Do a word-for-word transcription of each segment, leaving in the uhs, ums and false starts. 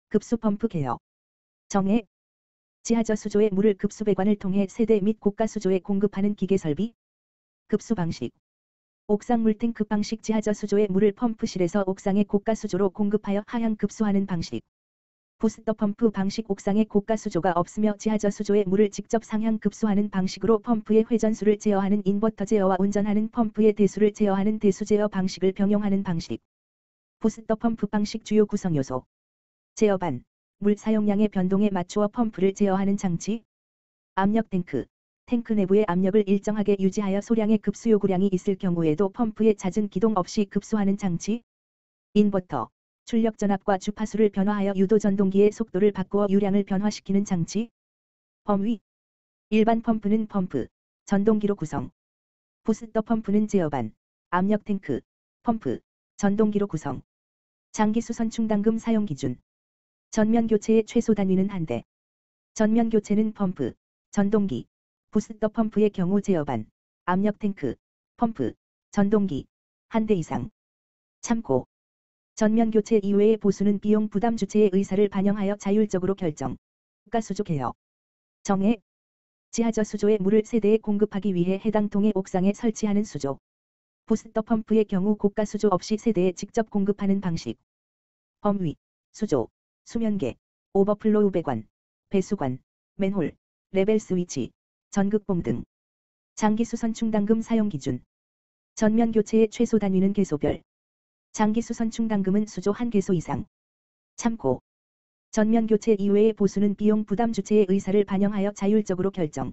급수 펌프 개요. 정의 지하저 수조의 물을 급수 배관을 통해 세대 및 고가 수조에 공급하는 기계 설비. 급수 방식 옥상 물탱크 방식 지하저 수조의 물을 펌프실에서 옥상의 고가 수조로 공급하여 하향 급수하는 방식. 부스터 펌프 방식 옥상에 고가 수조가 없으며 지하저 수조의 물을 직접 상향 급수하는 방식으로 펌프의 회전수를 제어하는 인버터 제어와 운전하는 펌프의 대수를 제어하는 대수 제어 방식을 병용하는 방식. 부스터 펌프 방식 주요 구성 요소. 제어반, 물 사용량의 변동에 맞추어 펌프를 제어하는 장치. 압력 탱크, 탱크 내부의 압력을 일정하게 유지하여 소량의 급수 요구량이 있을 경우에도 펌프의 잦은 기동 없이 급수하는 장치. 인버터, 출력 전압과 주파수를 변화하여 유도 전동기의 속도를 바꾸어 유량을 변화시키는 장치. 범위 일반 펌프는 펌프, 전동기로 구성. 부스터 펌프는 제어반, 압력 탱크, 펌프, 전동기로 구성. 장기 수선 충당금 사용 기준. 전면 교체의 최소 단위는 한 대. 전면 교체는 펌프, 전동기, 부스터 펌프의 경우 제어반, 압력 탱크, 펌프, 전동기, 한 대 이상. 참고. 전면 교체 이외의 보수는 비용 부담 주체의 의사를 반영하여 자율적으로 결정. 고가 수조 개요. 정의 지하저 수조의 물을 세대에 공급하기 위해 해당 통의 옥상에 설치하는 수조. 부스터 펌프의 경우 고가 수조 없이 세대에 직접 공급하는 방식. 범위, 수조, 수면계, 오버플로우 배관, 배수관, 맨홀, 레벨 스위치, 전극봉 등. 장기 수선 충당금 사용 기준. 전면 교체의 최소 단위는 개소별. 장기 수선 충당금은 수조 한 개소 이상. 참고. 전면 교체 이외의 보수는 비용 부담 주체의 의사를 반영하여 자율적으로 결정.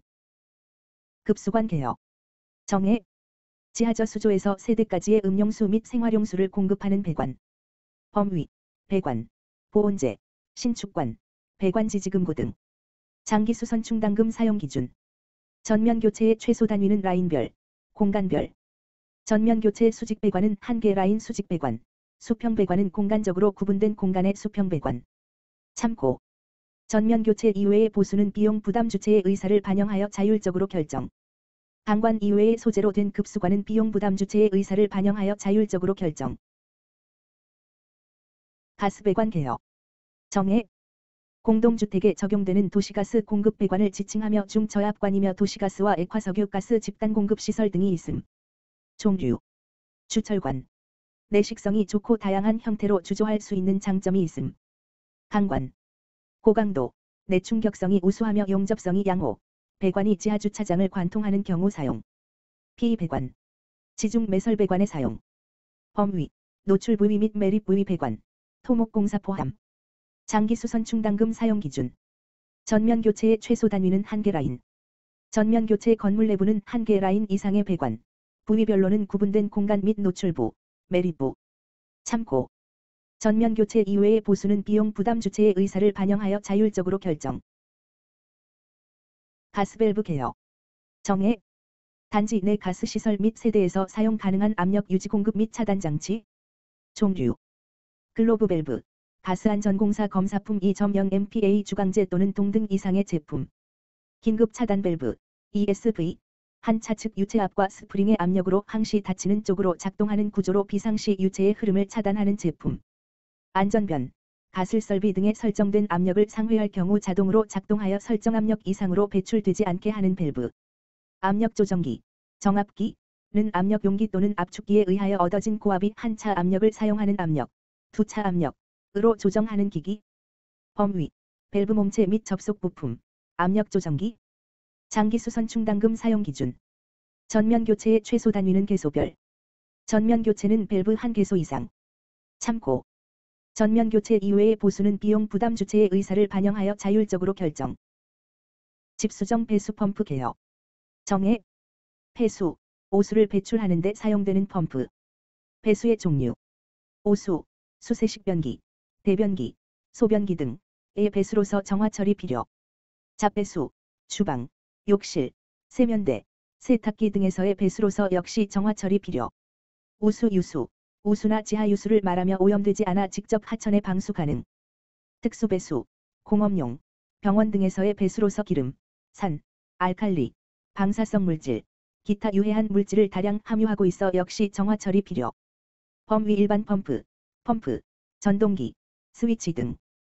급수관 개요. 정의 지하저 수조에서 세대까지의 음용수 및 생활용수를 공급하는 배관. 범위, 배관, 보온재, 신축관, 배관 지지금고 등. 장기 수선 충당금 사용 기준. 전면 교체의 최소 단위는 라인별, 공간별. 전면 교체 수직 배관은 한 개 라인 수직 배관, 수평 배관은 공간적으로 구분된 공간의 수평 배관. 참고. 전면 교체 이외의 보수는 비용 부담 주체의 의사를 반영하여 자율적으로 결정. 방관 이외의 소재로 된 급수관은 비용 부담 주체의 의사를 반영하여 자율적으로 결정. 가스 배관 개요. 정의 공동주택에 적용되는 도시가스 공급 배관을 지칭하며 중저압관이며 도시가스와 액화석유가스 집단 공급 시설 등이 있음. 종류 주철관 내식성이 좋고 다양한 형태로 주조할 수 있는 장점이 있음. 강관 고강도 내충격성이 우수하며 용접성이 양호. 배관이 지하주차장을 관통하는 경우 사용. 피이배관 지중 매설 배관의 사용. 범위 노출 부위 및 매립 부위 배관 토목공사 포함. 장기 수선 충당금 사용 기준. 전면 교체의 최소 단위는 한 개 라인. 전면 교체 건물 내부는 한 개 라인 이상의 배관. 부위별로는 구분된 공간 및 노출부, 매립부. 참고. 전면 교체 이외의 보수는 비용 부담 주체의 의사를 반영하여 자율적으로 결정. 가스밸브 개요. 정의 단지 내 가스시설 및 세대에서 사용 가능한 압력 유지 공급 및 차단 장치. 종류 글로브 밸브 가스안전공사 검사품 이 점 영 엠피에이 주강제 또는 동등 이상의 제품. 긴급 차단 밸브 이에스브이 한 차측 유체압과 스프링의 압력으로 항시 닫히는 쪽으로 작동하는 구조로 비상시 유체의 흐름을 차단하는 제품. 안전변 가슬설비 등에 설정된 압력을 상회할 경우 자동으로 작동하여 설정 압력 이상으로 배출되지 않게 하는 밸브. 압력 조정기 정압기는 압력 용기 또는 압축기에 의하여 얻어진 고압이 한 차 압력을 사용하는 압력, 두 차 압력으로 조정하는 기기. 범위 밸브 몸체 및 접속 부품 압력 조정기. 장기 수선 충당금 사용 기준. 전면 교체의 최소 단위는 개소별. 전면 교체는 밸브 한 개소 이상. 참고. 전면 교체 이외의 보수는 비용 부담 주체의 의사를 반영하여 자율적으로 결정. 집수정 배수 펌프 개요. 정의 폐수, 오수를 배출하는 데 사용되는 펌프. 배수의 종류 오수, 수세식변기, 대변기, 소변기 등의 배수로서 정화 처리 필요. 잡배수, 주방, 욕실, 세면대, 세탁기 등에서의 배수로서 역시 정화 처리 필요. 우수 유수, 우수나 지하 유수를 말하며 오염되지 않아 직접 하천에 방수 가능. 특수 배수, 공업용, 병원 등에서의 배수로서 기름, 산, 알칼리, 방사성 물질, 기타 유해한 물질을 다량 함유하고 있어 역시 정화 처리 필요. 범위 일반 펌프, 펌프, 전동기, 스위치 등.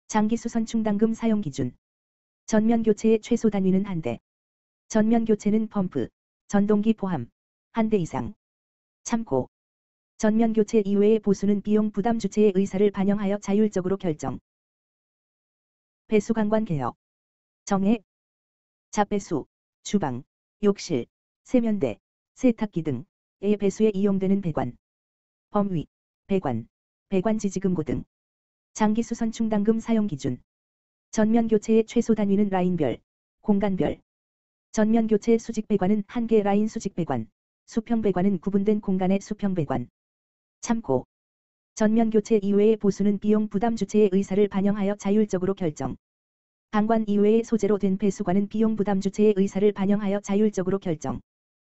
장기수선 충당금 사용 기준. 전면 교체의 최소 단위는 한 대. 전면 교체는 펌프, 전동기 포함, 한 대 이상. 참고. 전면 교체 이외의 보수는 비용 부담 주체의 의사를 반영하여 자율적으로 결정. 배수 관관 개혁. 정해. 잡배수, 주방, 욕실, 세면대, 세탁기 등의 배수에 이용되는 배관. 범위, 배관, 배관 지지금고 등. 장기수선 충당금 사용 기준. 전면 교체의 최소 단위는 라인별, 공간별. 전면 교체 수직 배관은 한 개 라인 수직 배관, 수평 배관은 구분된 공간의 수평 배관. 참고. 전면 교체 이외의 보수는 비용 부담 주체의 의사를 반영하여 자율적으로 결정. 방관 이외의 소재로 된 배수관은 비용 부담 주체의 의사를 반영하여 자율적으로 결정.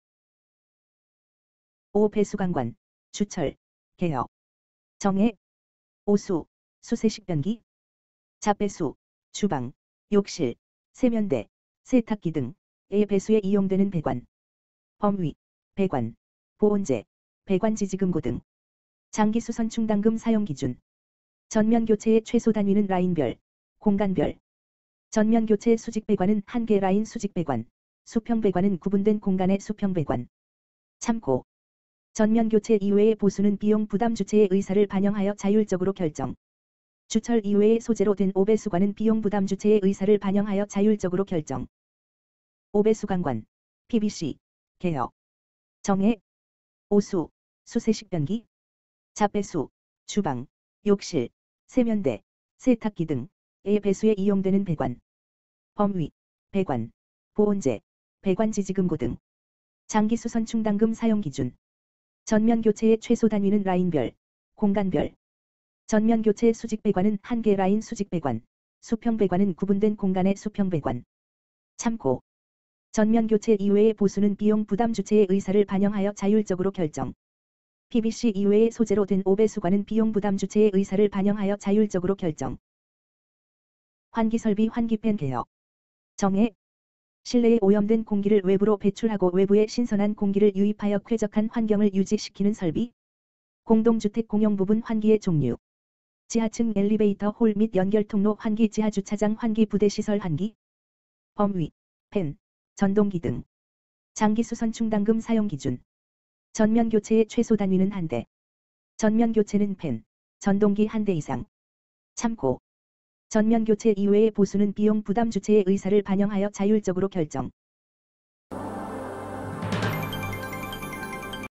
오. 배수관관, 주철, 개혁. 정해. 오수, 수세식변기, 잡배수, 주방, 욕실, 세면대, 세탁기 등의 배수에 이용되는 배관. 범위, 배관, 보온재, 배관 지지금고 등. 장기수선 충당금 사용 기준. 전면 교체의 최소 단위는 라인별, 공간별. 전면 교체 수직 배관은 한 개 라인 수직 배관, 수평 배관은 구분된 공간의 수평 배관. 참고. 전면 교체 이외의 보수는 비용 부담 주체의 의사를 반영하여 자율적으로 결정. 주철 이외의 소재로 된 오배수관은 비용 부담 주체의 의사를 반영하여 자율적으로 결정. 오배수관관, 피비씨, 개혁. 정해. 오수, 수세식변기, 잡배수, 주방, 욕실, 세면대, 세탁기 등의 배수에 이용되는 배관. 범위, 배관, 보온재, 배관 지지금고 등. 장기수선 충당금 사용 기준. 전면 교체의 최소 단위는 라인별, 공간별. 전면 교체 수직 배관은 한 개 라인 수직 배관, 수평 배관은 구분된 공간의 수평 배관. 참고. 전면 교체 이외의 보수는 비용 부담 주체의 의사를 반영하여 자율적으로 결정. 피비씨 이외의 소재로 된 오배수관은 비용 부담 주체의 의사를 반영하여 자율적으로 결정. 환기설비 환기팬 개혁. 정해. 실내에 오염된 공기를 외부로 배출하고 외부에 신선한 공기를 유입하여 쾌적한 환경을 유지시키는 설비. 공동주택 공용 부분 환기의 종류. 지하층 엘리베이터 홀 및 연결통로 환기, 지하주차장 환기, 부대시설 환기. 범위, 팬, 전동기 등. 장기수선 충당금 사용 기준. 전면 교체의 최소 단위는 한 대. 전면 교체는 팬, 전동기 한 대 이상. 참고. 전면 교체 이외의 보수는 비용 부담 주체의 의사를 반영하여 자율적으로 결정.